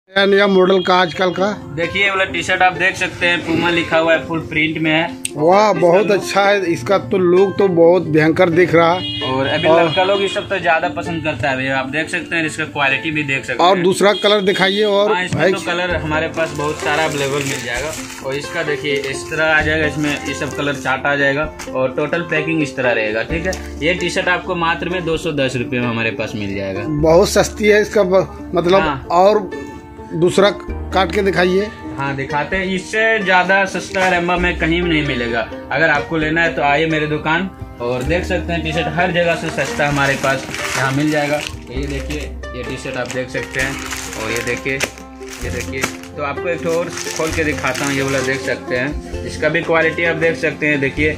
नया मॉडल का आजकल का देखिए वाला टी शर्ट आप देख सकते हैं, पूमा लिखा हुआ है, फुल प्रिंट में है। वाह बहुत अच्छा है। इसका तो लुक तो बहुत भयंकर दिख रहा है और अभी लड़का लोग ये सब तो ज्यादा पसंद करता है भैया, आप देख सकते हैं, इसका क्वालिटी भी देख सकते हैं। और दूसरा कलर दिखाइए। और हाँ, इसमें तो कलर हमारे पास बहुत सारा अवेलेबल मिल जाएगा। और इसका देखिए इस तरह आ जाएगा, इसमें ये सब कलर चार्ट आ जाएगा और टोटल पैकिंग इस तरह रहेगा। ठीक है, ये टी शर्ट आपको मात्र में 210 रुपये में हमारे पास मिल जाएगा। बहुत सस्ती है इसका मतलब। हाँ। और दूसरा काट के दिखाइए। हाँ दिखाते हैं, इससे ज्यादा सस्ता रंबा में कहीं भी नहीं मिलेगा। अगर आपको लेना है तो आइए मेरे दुकान और देख सकते हैं, टी शर्ट हर जगह से सस्ता हमारे पास यहाँ मिल जाएगा। तो ये देखिए, ये टी शर्ट आप देख सकते हैं। और ये देखिए, ये देखिए, तो आपको एक और खोल के दिखाता हूँ। ये वाला देख सकते हैं, इसका भी क्वालिटी आप देख सकते हैं। देखिए,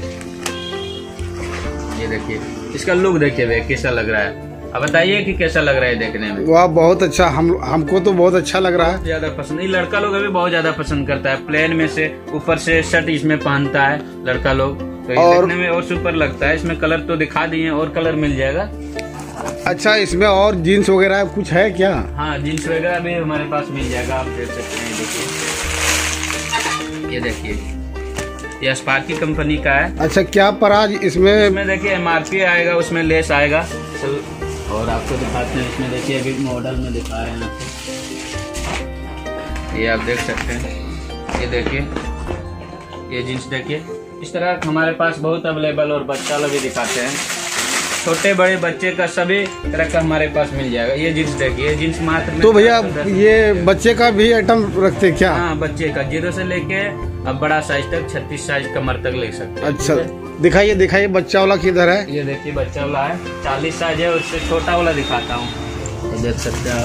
ये देखिए, इसका लुक देखिए भैया कैसा लग रहा है। अब बताइए कि कैसा लग रहा है देखने में। वाह बहुत अच्छा, हमको तो बहुत अच्छा लग रहा है। ज्यादा पसंद नहीं, लड़का लोग अभी बहुत ज्यादा पसंद करता है। प्लेन में से ऊपर से शर्ट इसमें पहनता है लड़का लोग, तो ये देखने में और सुपर लगता है। इसमें कलर तो दिखा दिए, और कलर मिल जाएगा। अच्छा, इसमें और जीन्स वगैरह कुछ है क्या? हाँ, जीन्स वगैरह भी हमारे पास मिल जाएगा, आप देख सकते हैं। देखिए, ये देखिए, ये स्पार्की कंपनी का है। अच्छा, क्या प्राइस इसमें देखिए MRP आएगा, उसमें लेस आएगा। और आपको दिखाते हैं, इसमें देखिए अभी मॉडल में दिखा रहे हैं आपको, ये आप देख सकते हैं। ये देखिए, ये जीन्स देखिए, इस तरह हमारे पास बहुत अवेलेबल। और बच्चा लोग भी दिखाते हैं, छोटे बड़े बच्चे का सभी तरह का हमारे पास मिल जाएगा। ये जीन्स देखिए, ये जीन्स मात्र। तो भैया ये बच्चे का भी आइटम रखते हैं क्या? हाँ, बच्चे का 0 से लेके अब बड़ा साइज तक 36 साइज कमर तक ले सकते हैं। अच्छा, दिखाइए दिखाइए, बच्चा वाला किधर है? ये देखिए, बच्चा वाला है, 40 साइज है। उससे छोटा वाला दिखाता हूँ, तो देख सकते हैं आप।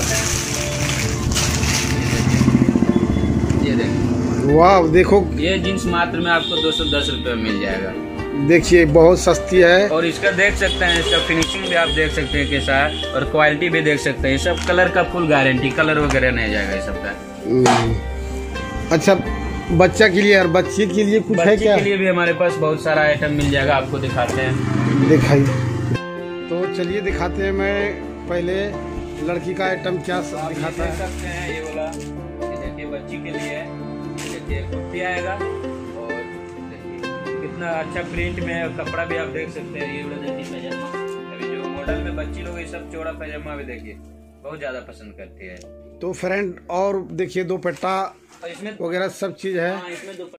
ये देखिए, वाह देखो, ये जीन्स मात्र में आपको 210 रुपये में मिल जाएगा। देखिए बहुत सस्ती है। और इसका देख सकते हैं, इसका फिनिशिंग भी आप देख सकते हैं कैसा है, और क्वालिटी भी देख सकते हैं। सब कलर का फुल गारंटी, कलर वगैरह नहीं जाएगा ये सब का। अच्छा, बच्चा के लिए और बच्ची के लिए कुछ है क्या? बच्ची के लिए भी हमारे पास बहुत सारा आइटम मिल जाएगा, आपको दिखाते हैं। दिखाइए। तो चलिए दिखाते हैं। मैं पहले लड़की का आइटम क्या दिखाता है। सकते हैं, ये वाला, ये देखिए बच्ची के लिए है। देखिए कुर्ती आएगा, और देखिए कितना अच्छा प्रिंट में है। कपड़ा भी आप देख सकते हैं। ये वाला देखिए पैजामा, अभी जो मॉडल में बच्ची लोग ये सब चौड़ा पैजामा भी देखिए बहुत ज्यादा पसंद करती है। तो फ्रेंड, और देखिए दुपट्टा इसमें वगैरह सब चीज है। इसमें